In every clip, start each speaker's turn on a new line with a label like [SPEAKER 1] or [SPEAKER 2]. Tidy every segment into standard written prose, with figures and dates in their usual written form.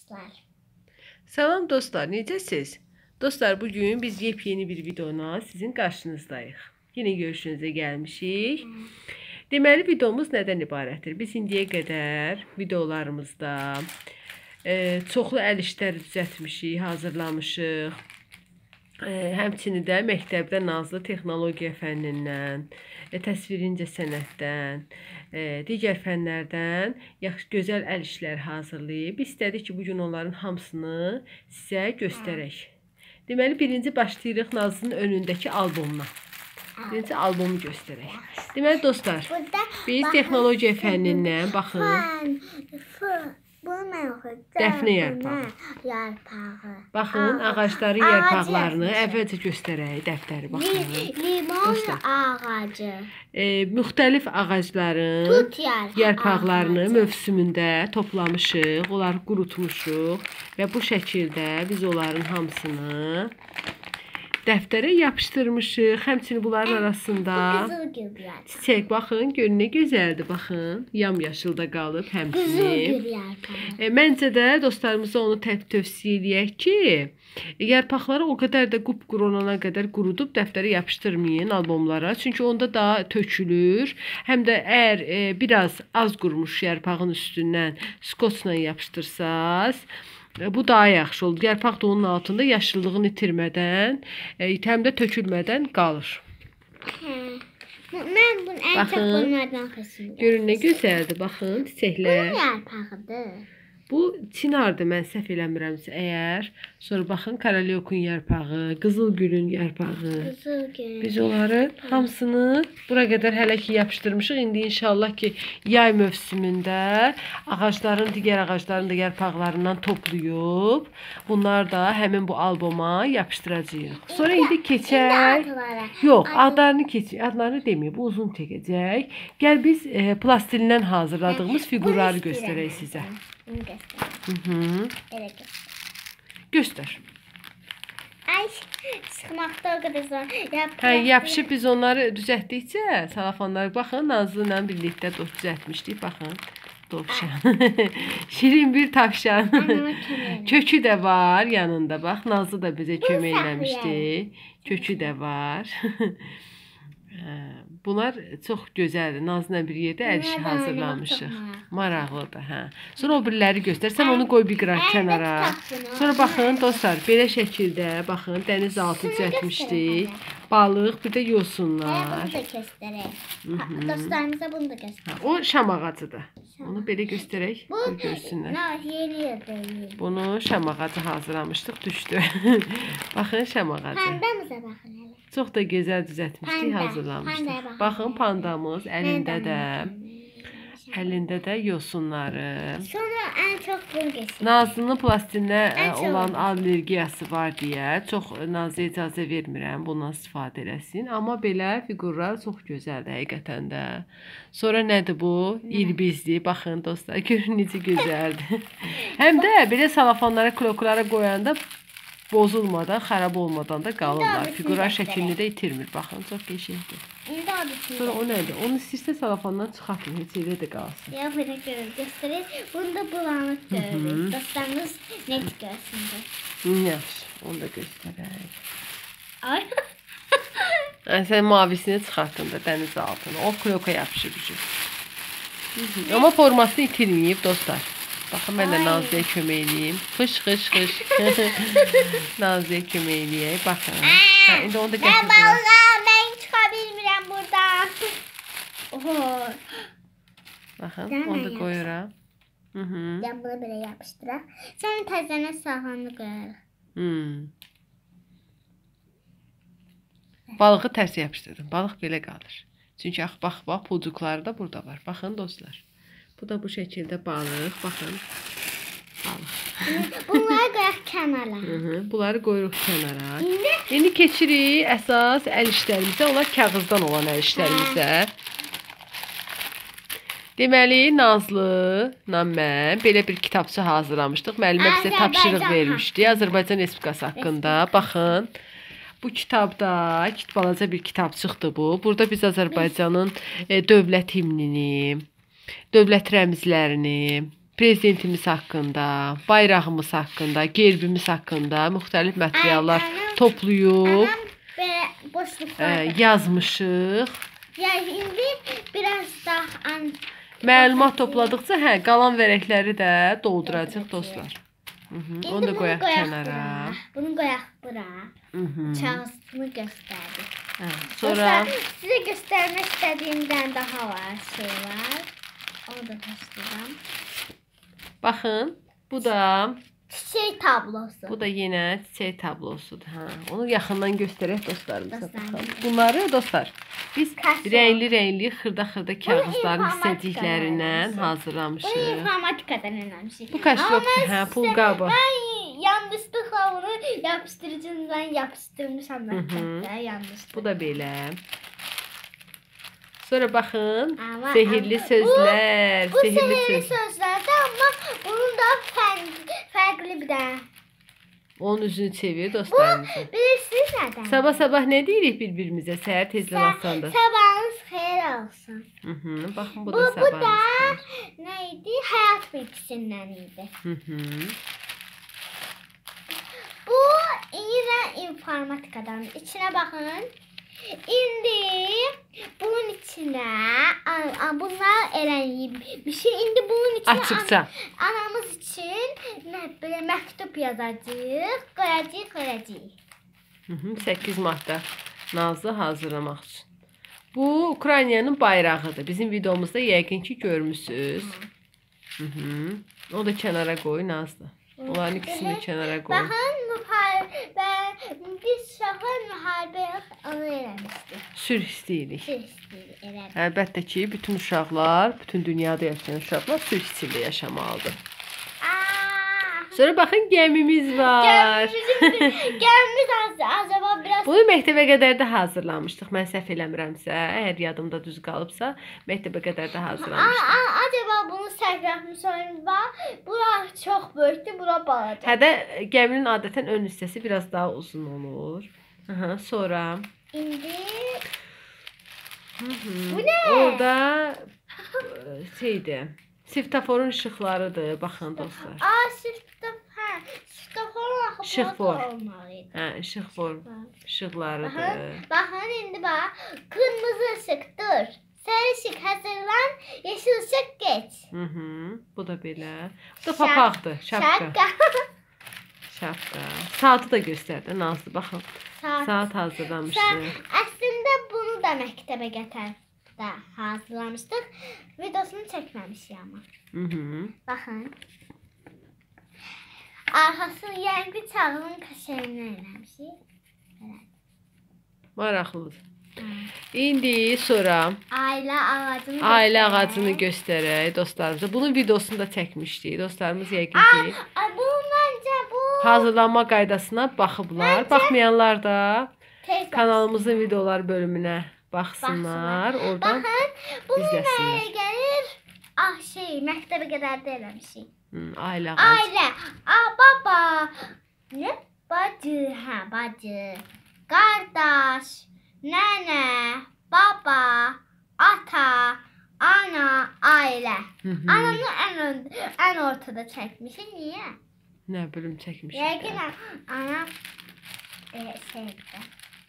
[SPEAKER 1] dostlar.
[SPEAKER 2] Salam dostlar, necəsiz? Dostlar, bugün biz yepyeni bir videona sizin qarşınızdayıq. Yine görüşünüze gəlmişik. Deməli, videomuz nədən ibarətdir? Biz indiyə qədər videolarımızda çoxlu əl işləri düzəltmişik, hazırlamışıq. Həmçinin də məktəbdə nazlı texnologiya fənnindən, təsvirincə sənətdən, digər fənlərdən gözəl əl işləri hazırlayıb. İstədik ki, bugün onların hamısını sizə göstərək. Deməli, birinci başlayırıq Nazlının önündəki albomuna. Birinci albomu göstərək. Deməli, dostlar, biz texnologiya fənnindən, baxın, Dəfnə yarpağı. Baxın, ağacların yarpaqlarını əvvəlcə göstərək, dəftəri baxın.
[SPEAKER 1] Limon ağacı.
[SPEAKER 2] Müxtəlif ağacların yarpaqlarını mövsümündə toplamışıq, onları qurutmuşuq və bu şəkildə biz onların hamısını dəftərə yapışdırmışıq. Həmçinin bunların arasında çiçək, baxın, gör nə gözəldir, baxın. Yamyaşılda qalıb həmçinin. Məncə də dostlarımıza onu tövsiyə eləyək ki, yarpaqları o qədər də qupquru olana qədər qurudub dəftərə yapışdırmayın albomlara. Çünki onda daha tökülür. Həm də əgər biraz az qurumuş yarpağın üstündən skotçla yapışdırsaz, bu daha yaxşı olur. Yarpaq da onun altında yaşıllığını itirmədən, həm də tökülmədən qalır.
[SPEAKER 1] Mən bunu ən çox bunlardan xoşum.
[SPEAKER 2] Görün nə gözəldir, baxın, çiçəklər.
[SPEAKER 1] Bu yarpağıdır.
[SPEAKER 2] Bu çinardır, mən səhv eləmirəmsə əgər. Sonra baxın, karalyokun yarpağı, qızıl gülün yarpağı. Biz onları hamısını bura qədər hələ ki yapışdırmışıq. İndi inşallah ki yay mövsümündə ağacların, digər ağacların da yarpaqlarından toplayıb bunlar da həmin bu alboma yapışdıracağıq. Sonra indi keçək. Yox, adlarını deməyib, bu uzun çəkəcək. Gəl biz plastilindən hazırladığımız figurları göstərək sizə. Göstər.
[SPEAKER 1] Ay, sıxmaqda o qədər zor.
[SPEAKER 2] Yapışıb biz onları düzəltdikcə salafanları, baxın, Nazlı ilə birlikdə düzəltmişdik, baxın. Dovşan. Şirin bir tavşan. Kökü də var yanında, bax. Nazlı da bizə kömək eləmişdi. Kökü də var. Bunlar çox gözəldir. Nazlı ilə bir yerdə əl işi hazırlamışıq. Maraqlıdır, hə. Sonra o biriləri göstər. Sən onu qoy bir qıraq kənara. Sonra baxın, dostlar, belə şəkildə, baxın, dəniz altı düzəltmişdik. Balıq, bir də yosunlar.
[SPEAKER 1] Bunu da göstərək. Dostlarımıza bunu da göstərək.
[SPEAKER 2] O şam ağacıdır. Onu belə göstərək, görsünlər. Bunu şam ağacı hazırlamışdıq, düşdü. Baxın, şam ağacı.
[SPEAKER 1] Pandamıza baxın hələ.
[SPEAKER 2] Çox da gözəl düzəltmişdik, hazırlamışdıq. Baxın, pandamız əlində də yosunları.
[SPEAKER 1] Sonra ən çox bunu göstərək.
[SPEAKER 2] Nazlının plastilinə olan allergiyası var deyə çox Nazlıya icazə vermirəm bundan istifadə eləsin. Amma belə figurlar çox gözəldir həqiqətən də. Sonra nədir bu? İlbizdir. Baxın dostlar, görün necə gözəldir. Həm də belə salafanlara, kroklara qoyanda bozulmadan, xarab olmadan da qalırlar. Figurlar şəklini də itirmir. Baxın, çox qəşəngdir. Sonra o nədir? Onu istəyirsə salafandan çıxartın, heç elə də qalsın.
[SPEAKER 1] Ya, belə göstərir. Bunu da bulanıq görürük. Dostlarımız net görsündür.
[SPEAKER 2] Yaxşı, onu da göstərək.
[SPEAKER 1] Ay.
[SPEAKER 2] Sən mavisini çıxartın da dəniz altına. O kroka yapışır. Amma formasını itirməyib dostlar. Baxın, mən də Nazlıya kömək eləyim. Xış. Nazlıya kömək eləyək. Baxın. İndi onu da gətirdim.
[SPEAKER 1] Mən çıxa bilmirəm buradan.
[SPEAKER 2] Baxın, onu da qoyuram.
[SPEAKER 1] Yəni bunu belə yapışdıraq. Sonra təzənə sahanı qoyarıq.
[SPEAKER 2] Balığı tərs yapışdırdım. Balıq belə qalır. Çünki bax, pulcuqları da burada var. Baxın dostlar. Bu da bu şəkildə balıq. Baxın. Balıq.
[SPEAKER 1] Bunları qoyaq kənara.
[SPEAKER 2] Bunları qoyuruq kənara. İndi keçirik əsas əl işlərimizə. Onlar kağızdan olan əl işlərimizə. Deməli, Nazlıla mən belə bir kitabça hazırlamışdıq. Müəllimə bizə tapşırıq vermişdi. Azərbaycan Respublikası haqqında. Baxın. Bu kitabda balaca bir kitabçıqdır bu. Burada biz Azərbaycanın dövlət himnini, dövlət rəmzlərini, prezidentimiz haqqında, bayrağımız haqqında, gerbimiz haqqında müxtəlif materiallar toplayıb yazmışıq.
[SPEAKER 1] Yəni indi biraz daha
[SPEAKER 2] Məlumat topladıqca qalan vərəqləri də dolduracağıq dostlar. Onu da qoyaq kənara.
[SPEAKER 1] Bunu qoyaq bura. Kağızını göstərdik.
[SPEAKER 2] Sonra
[SPEAKER 1] sizə göstərmək istədiyimdən daha şey var. Onu da taşıyacağım.
[SPEAKER 2] baxın, bu da
[SPEAKER 1] Çiçək tablosu.
[SPEAKER 2] Bu da yenə çiçək tablosudur. Onu yaxından göstərək dostlarımıza. Bunları dostlar biz rəngli xırda kağızların hissəciklərindən hazırlamışıq.
[SPEAKER 1] Bu informatikadan öyrənmişik.
[SPEAKER 2] Bu kaşlokdur, pul qabı.
[SPEAKER 1] Mən yanlışlıqla bunu yapışdırıcıdan yapışdırmışam məktəbdə, yanlışlıqla.
[SPEAKER 2] Bu da belə. Sonra baxın, sehirli sözlər,
[SPEAKER 1] Bu sehirli sözlərdir, amma bunun da fərqli bir də.
[SPEAKER 2] Onun üzünü çevir dostlarımıza.
[SPEAKER 1] Bilirsiniz nədən?
[SPEAKER 2] Sabah nə deyirik bir-birimizə səhər tezdən atanda?
[SPEAKER 1] Sabahınız xeyir olsun.
[SPEAKER 2] Baxın, bu da sabahınız.
[SPEAKER 1] Bu da nə idi? Həyat bilgisindən idi. Bu yenə informatikadan. İçinə baxın. İndi bunun içinə bunlar eləyib bir şey. İndi bunun içinə
[SPEAKER 2] açıqca
[SPEAKER 1] anamız üçün belə məktub yazacağıq, qoyacağıq.
[SPEAKER 2] 8 maddə Nazlı hazırlamaq üçün. Bu Ukraynanın bayrağıdır. Bizim videomuzda yəqin ki görmüsünüz. O da kənara qoy Nazlı. Onların ikisini də kənara qoy.
[SPEAKER 1] Baxın, biz uşaqlar müharibə onu eləmişdik.
[SPEAKER 2] Sülh istəyirik.
[SPEAKER 1] Sülh istəyirik, elədik.
[SPEAKER 2] Əlbəttə ki, bütün uşaqlar, bütün dünyada yaşayan uşaqlar sülh içində yaşamalıdır. Sonra baxın, gəmimiz var.
[SPEAKER 1] Gəmimiz acaba biraz...
[SPEAKER 2] Bunu məktəbə qədər də hazırlamışdıq. Mən səhv eləmirəmsə, əgər yadımda düz qalıbsa, məktəbə qədər də hazırlamışdıq.
[SPEAKER 1] Acaba bunu səhv yapmışam var. Bura çox böyükdür, bura balaca.
[SPEAKER 2] Hədə gəminin adətən ön hissəsi biraz daha uzun olur. Sonra...
[SPEAKER 1] İndi... Bu nə?
[SPEAKER 2] Orada şeydir, svetoforun işıqlarıdır. Baxın dostlar.
[SPEAKER 1] Svetofor
[SPEAKER 2] işıqlarıdır.
[SPEAKER 1] Baxın, indi bax. Qırmızı ışıq dur. Sarı ışıq hazırlan. Yeşil ışıq geç.
[SPEAKER 2] Bu da belə. Bu da papaqdır. Şapka. Saatı da göstərdi Nazlı. Baxın. Saat hazırlamışdı.
[SPEAKER 1] Əslində bunu da məktəbə gətirdə hazırlamışdıq. Videosunu çəkməmişik amma. Baxın. Arxasını yəngli çağının kaşerini eləmişik.
[SPEAKER 2] Maraqlıdır. İndi sonra
[SPEAKER 1] ailə
[SPEAKER 2] ağacını göstərək dostlarımıza. Bunun videosunu da çəkmişdik. Dostlarımız yəqin ki hazırlanma qaydasına baxıblar. Baxmayanlar da kanalımızın videolar bölümünə baxsınlar. Oradan izləsinlər.
[SPEAKER 1] Bu gəlir? Məktəbə qədər də eləmişik.
[SPEAKER 2] Ailə ağacı.
[SPEAKER 1] Baba. Ne? Bacı. Bacı. Qardaş. Nənə. Baba. Ata. Ana. Ailə. Ananı ən ortada çəkmişik. Niyə?
[SPEAKER 2] Nə bilim çəkmişik.
[SPEAKER 1] Yəqin ana şeydir.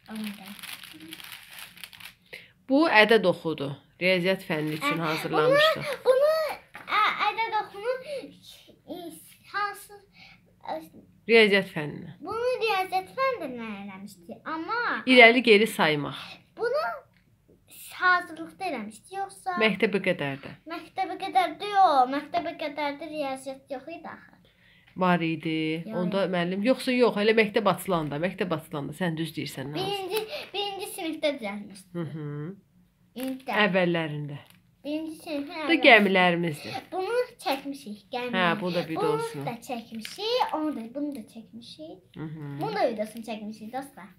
[SPEAKER 2] Bu ədəd oxudur. Riyaziyyat fənni üçün hazırlanmışdı.
[SPEAKER 1] Bunu ədəd oxunu hansı
[SPEAKER 2] riyaziyyat fənni.
[SPEAKER 1] Bunu riyaziyyat fənnindən eləmişdi. Amma
[SPEAKER 2] irəli geri saymaq.
[SPEAKER 1] Bunu hazırlıqda eləmişdi, yoxsa
[SPEAKER 2] məktəbə qədərdə.
[SPEAKER 1] Məktəbə qədərdə yox. Məktəbə qədərdə riyaziyyat yox idi axı.
[SPEAKER 2] Var idi. Onda müəllim yoxsa yox, elə məktəb açılanda, sən düz deyirsən.
[SPEAKER 1] Birinci sinifdə düzəltmişdim.
[SPEAKER 2] Əvvəllərində.
[SPEAKER 1] Birinci sinifdə.
[SPEAKER 2] Bu da gəmilərimizdir.
[SPEAKER 1] Bunu çəkmişik, gəmi.
[SPEAKER 2] Bu da videosunu.
[SPEAKER 1] Bunu da çəkmişik, bunu da çəkmişik. Bunu da videosunu çəkmişik dostlar.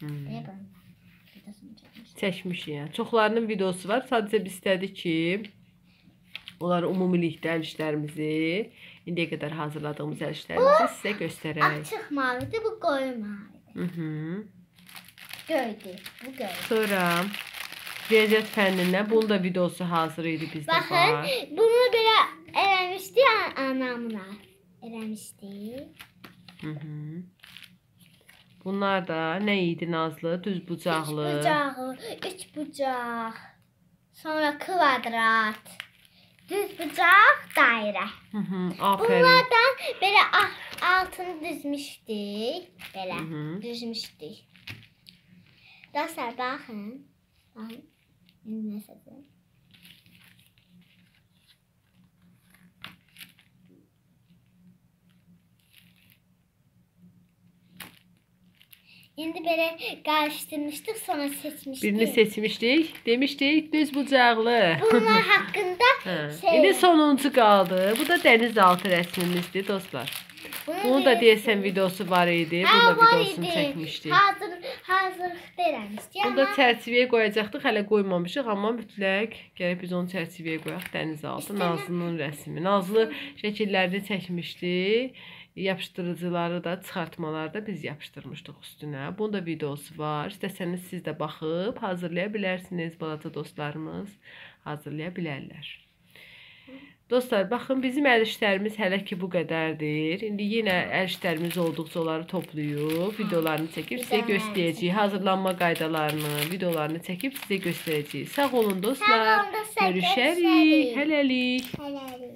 [SPEAKER 2] Çəkmişik yəni. Çoxlarının videosu var. Sadəcə biz istədik ki, onları ümumilikdə əl işlərimizi, indiyə qədər hazırladığımız əl işlərimizi sizə göstərək.
[SPEAKER 1] Açıq mavidir, bu qoyu mavidir. Göydür, bu göydür.
[SPEAKER 2] Sonra riyaziyyat fənnindən bunun da videosu hazır idi bizdə var.
[SPEAKER 1] Baxın, bunu belə eləmişdi anamla. Eləmişdi.
[SPEAKER 2] Bunlar da nə idi Nazlı? Düz bucaqlı.
[SPEAKER 1] Üç bucaq. Sonra kvadrat. Düz bucaq, dairə.
[SPEAKER 2] Aferin.
[SPEAKER 1] Bunlardan belə altını düzmüşdük. Belə düzmüşdük. Dostlar baxın. Baxın. İndi nəsədir? İndi belə qarışdırmışdıq, sonra seçmişdik.
[SPEAKER 2] Birini seçmişdik. Demişdik düz bucaqlı.
[SPEAKER 1] Bunlar haqqında
[SPEAKER 2] İndi sonuncu qaldı. Bu da dənizaltı rəsmimizdir dostlar. Bunun da deyəsən videosu var idi. Bunun da videosunu çəkmişdik.
[SPEAKER 1] Hazırlıqda eləmişdik.
[SPEAKER 2] Bunu da çərçivəyə qoyacaqdıq. Hələ qoymamışıq, amma mütləq gərək biz onu çərçivəyə qoyaq. Dənizaltı Nazlının rəsmi. Nazlı şəkillərini çəkmişdi. Yapışdırıcıları da, çıxartmaları da biz yapışdırmışdıq üstünə. Bunun da videosu var. İstəsəniz siz də baxıb hazırlaya bilərsiniz. Balaca dostlarımız hazırlaya bilərlər. Dostlar, baxın bizim əl işlərimiz hələ ki bu qədərdir. İndi yenə əl işlərimiz olduqca onları toplayıb, videolarını çəkib sizə göstərəcəyik. Hazırlanma qaydalarını, videolarını çəkib sizə göstərəcəyik. Sağ olun dostlar. Görüşərik. Hələlik.